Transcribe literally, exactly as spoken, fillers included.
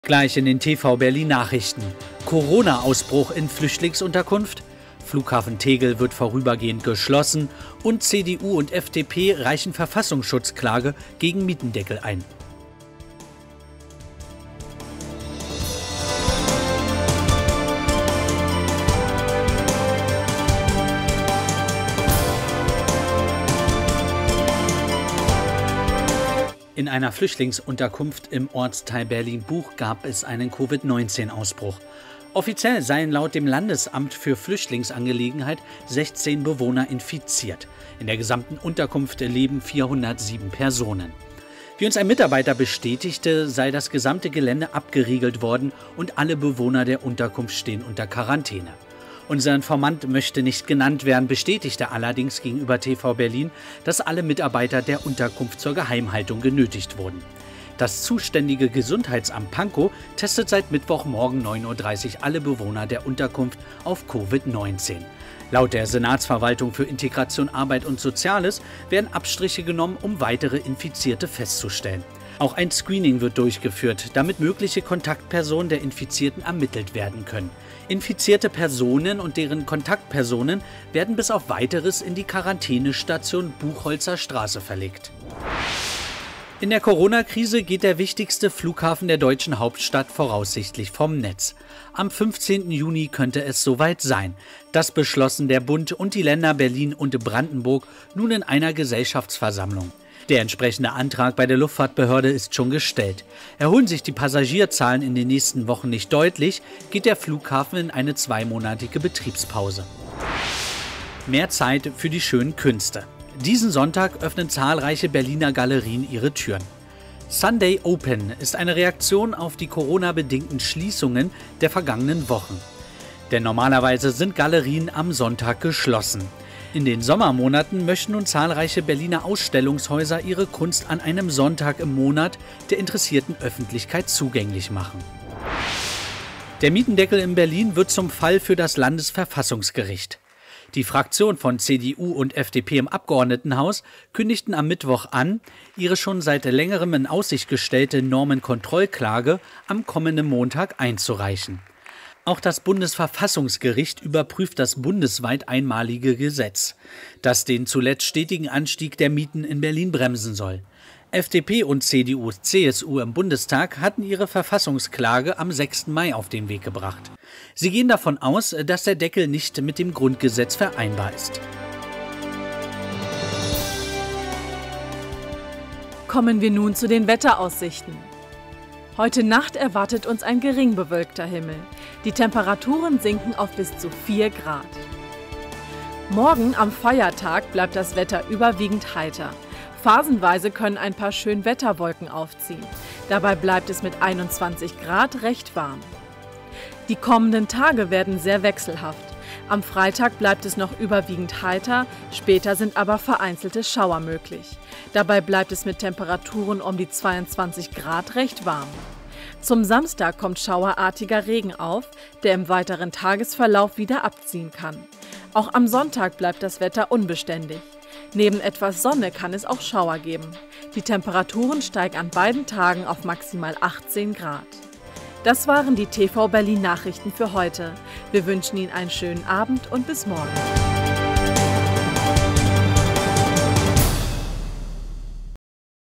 Gleich in den T V Berlin Nachrichten. Corona-Ausbruch in Flüchtlingsunterkunft, Flughafen Tegel wird vorübergehend geschlossen und C D U und F D P reichen Verfassungsschutzklage gegen Mietendeckel ein. In einer Flüchtlingsunterkunft im Ortsteil Berlin-Buch gab es einen Covid neunzehn Ausbruch. Offiziell seien laut dem Landesamt für Flüchtlingsangelegenheit sechzehn Bewohner infiziert. In der gesamten Unterkunft leben vierhundertsieben Personen. Wie uns ein Mitarbeiter bestätigte, sei das gesamte Gelände abgeriegelt worden und alle Bewohner der Unterkunft stehen unter Quarantäne. Unser Informant möchte nicht genannt werden, bestätigte allerdings gegenüber T V Berlin, dass alle Mitarbeiter der Unterkunft zur Geheimhaltung genötigt wurden. Das zuständige Gesundheitsamt Pankow testet seit Mittwochmorgen neun Uhr dreißig alle Bewohner der Unterkunft auf Covid neunzehn. Laut der Senatsverwaltung für Integration, Arbeit und Soziales werden Abstriche genommen, um weitere Infizierte festzustellen. Auch ein Screening wird durchgeführt, damit mögliche Kontaktpersonen der Infizierten ermittelt werden können. Infizierte Personen und deren Kontaktpersonen werden bis auf Weiteres in die Quarantänestation Buchholzer Straße verlegt. In der Corona-Krise geht der wichtigste Flughafen der deutschen Hauptstadt voraussichtlich vom Netz. Am fünfzehnten Juni könnte es soweit sein. Das beschlossen der Bund und die Länder Berlin und Brandenburg nun in einer Gesellschaftsversammlung. Der entsprechende Antrag bei der Luftfahrtbehörde ist schon gestellt. Erholen sich die Passagierzahlen in den nächsten Wochen nicht deutlich, geht der Flughafen in eine zweimonatige Betriebspause. Mehr Zeit für die schönen Künste. Diesen Sonntag öffnen zahlreiche Berliner Galerien ihre Türen. Sunday Open ist eine Reaktion auf die Corona-bedingten Schließungen der vergangenen Wochen. Denn normalerweise sind Galerien am Sonntag geschlossen. In den Sommermonaten möchten nun zahlreiche Berliner Ausstellungshäuser ihre Kunst an einem Sonntag im Monat der interessierten Öffentlichkeit zugänglich machen. Der Mietendeckel in Berlin wird zum Fall für das Landesverfassungsgericht. Die Fraktion von C D U und F D P im Abgeordnetenhaus kündigten am Mittwoch an, ihre schon seit längerem in Aussicht gestellte Normenkontrollklage am kommenden Montag einzureichen. Auch das Bundesverfassungsgericht überprüft das bundesweit einmalige Gesetz, das den zuletzt stetigen Anstieg der Mieten in Berlin bremsen soll. F D P und C D U C S U im Bundestag hatten ihre Verfassungsklage am sechsten Mai auf den Weg gebracht. Sie gehen davon aus, dass der Deckel nicht mit dem Grundgesetz vereinbar ist. Kommen wir nun zu den Wetteraussichten. Heute Nacht erwartet uns ein gering bewölkter Himmel. Die Temperaturen sinken auf bis zu vier Grad. Morgen am Feiertag bleibt das Wetter überwiegend heiter. Phasenweise können ein paar Schönwetterwolken aufziehen. Dabei bleibt es mit einundzwanzig Grad recht warm. Die kommenden Tage werden sehr wechselhaft. Am Freitag bleibt es noch überwiegend heiter, später sind aber vereinzelte Schauer möglich. Dabei bleibt es mit Temperaturen um die zweiundzwanzig Grad recht warm. Zum Samstag kommt schauerartiger Regen auf, der im weiteren Tagesverlauf wieder abziehen kann. Auch am Sonntag bleibt das Wetter unbeständig. Neben etwas Sonne kann es auch Schauer geben. Die Temperaturen steigen an beiden Tagen auf maximal achtzehn Grad. Das waren die T V Berlin Nachrichten für heute. Wir wünschen Ihnen einen schönen Abend und bis morgen.